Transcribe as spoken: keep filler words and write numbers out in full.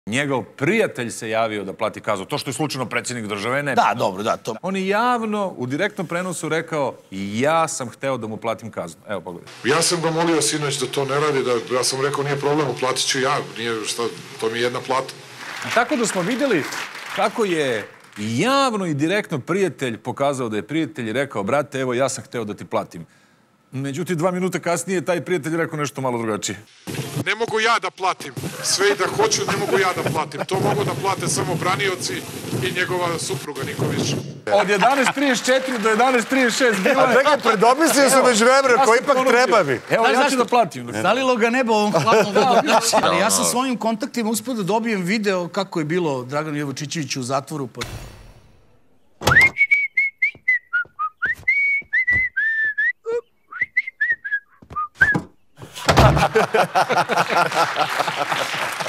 Njegov prijatelj se javio da plati kaznu. To što je slučajno predsjednik države, ne. Da, dobro, da, to... On je javno u direktnom prenosu rekao ja sam hteo da mu platim kaznu. Evo, pogledaj. Ja sam ga molio sinoć da to ne radi, da ja sam rekao nije problem, uplatit ću ja, nije šta, to mi je jedna plata. Tako da smo vidjeli kako je javno i direktno prijatelj pokazao da je prijatelj i rekao, brate, evo ja sam hteo da ti platim. Međutim, dva minuta kasnije taj prijatelj rekao nešto malo drugačije. Ne mogu ja da platim, sve i da hoću, ne mogu ja da platim. To mogu da plate samo branioci i njegova supruga, niko više. Od jedanaest trideset četiri do jedanaest trideset šest bilo je... A čekaj, predomislio sam među vremena, koji ipak treba mi. Evo, ja ću da platim. Zalilo ga nebo ovom hladnom vodom. Ali ja sam svojim kontaktima uspio da dobijem video kako je bilo Draganu Jevočićeviću u zatvoru. Ha ha ha ha ha!